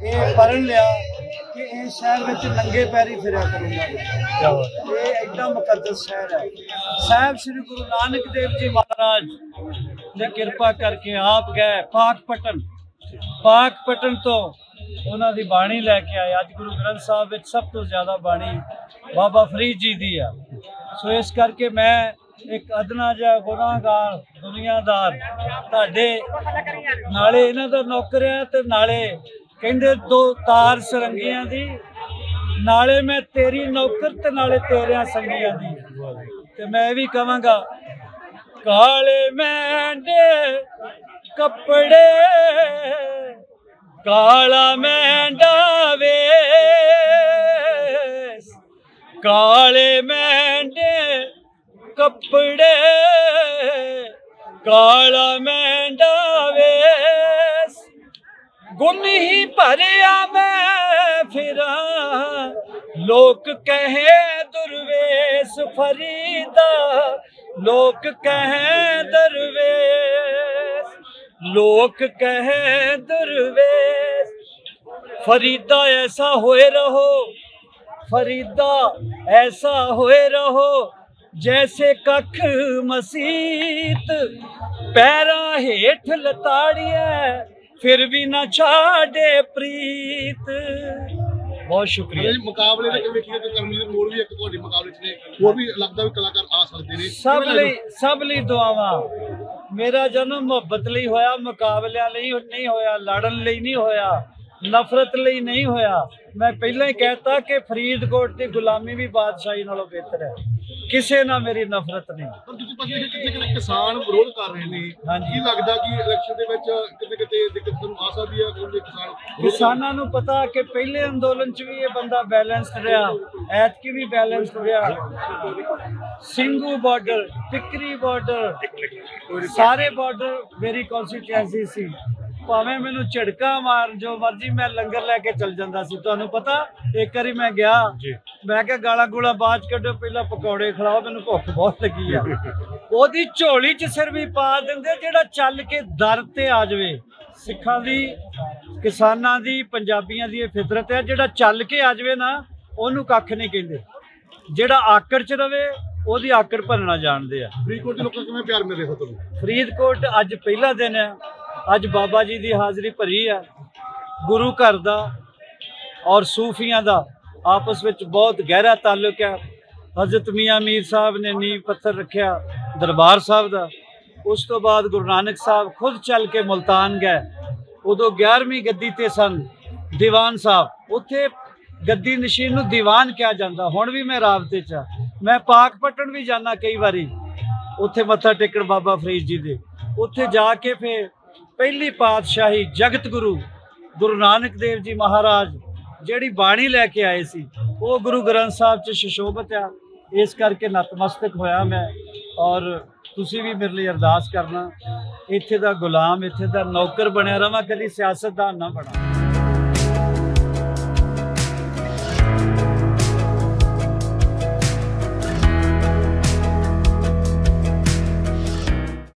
ये पढ़ लिया कि इस शहर में नंगे पैरी फिर करूँगा। ये एकदम मुकद्दस शहर है। साहब श्री गुरु नानक देव जी महाराज ने कृपा करके आप गए पाकपटन तो उन्हों की बाणी लैके आए। अज गुरु ग्रंथ साहब में सब तो ज़्यादा बाणी बाबा फरीद जी की है। सो इस करके मैं एक अदना जिहा गुनाहगार दुनियादार तुहाडे नाले इन्हां दा नौकर है ते नाले कहंदे दो तार सरंगियां दी, नाले मैं तेरी नौकर ते नाले तेरियां संगियां दी। ते मैं भी कहांगा काले मैंडे कपड़े काला मैंडा वेस, काले मैंडे कपड़े काला मैंडा वेस, गुन ही भरिया मैं फिरा लोक कहे दुर्वेश फरीदा, लोक कहे दरवेश, लोक कहे दुर्वेश। फरीदा ऐसा होए रहो, फरीदा ऐसा होए रहो जैसे कख मसीत, पैरा हेठ लताड़िया फिर भी ना छाड़े प्रीत। बहुत शुक्रिया। मुकाबले सब लई दुआवां। मेरा जन्म मुहब्बत लई होया, मुकाबलियां लई नहीं होया, लड़न लई नहीं होया, नफरत लई नहीं होया। मैं पहले ही कहता कि फरीदकोट की गुलामी भी बादशाही नालों बेहतर है। किसी ना मेरी नफरत नहीं। किसान विरोध कर रहे हैं, की लगता कि इलेक्शन दे विच किते दिक्कत आ सकदी है? किसानां नूं पता कि पहले अंदोलन च भी ये बंदा बैलेंस्ड रहा, ऐतकी भी बैलेंस्ड रहा। सिंघू बॉर्डर, टिकरी बॉर्डर, सारे बॉर्डर मेरी कॉन्स्टिट्यूएंसी सी। भावें मैनू झिड़का मार जो मर्जी मैं लंगर लैके चल जाता सी। तुहानू पता एक बारी मैं गया, मैं क्या गाला गूला बाद कड्डो, पहला पकौड़े खिलाओ, मैनू भुख बहुत लगी है। ओदी झोली च सिर भी पा देंदे जेड़ा चल के दर ते आ जावे। सिखां दी, किसानां दी, पंजाबियां दी फितरत है, जेड़ा चल के आ जावे ना ओनू कख नहीं कहंदे। जेड़ा आकड़ च रवे ओदी आकड़ भरना जानदे आ। फरीदकोट दे लोकां नूं किवें प्यार मिल रिहा तुहानू? फरीदकोट अज पहला दिन है, अज बाबा जी की हाज़री भरी है। गुरु घर का और सूफियां का आपस में बहुत गहरा ताल्लुक है। हज़रत मियाँ मीर साहब ने नींव पत्थर रखा दरबार साहब का। उस तो बाद गुरु नानक साहब खुद चल के मुल्तान गए। उदों 11वीं गद्दी ते सन दीवान साहब, उत्थे गद्दी नशीन नूं दीवान कहा जाता। हुण भी मैं राबते च, मैं पाकपटन भी जाना कई बारी, उत्थे मत्था टेकण बाबा फरीद जी दे। उत्थे जाके फिर पहली पातशाही जगत गुरु गुरु नानक देव जी महाराज जिहड़ी बाणी लैके आए सी, वो गुरु ग्रंथ साहब च सुशोभित है। इस करके नतमस्तक होया मैं। और तुसी भी मेरे लिए अरदास करना, इत्थे दा गुलाम, इत्थे दा नौकर बनया रहां, कदी सियासतदान ना बना।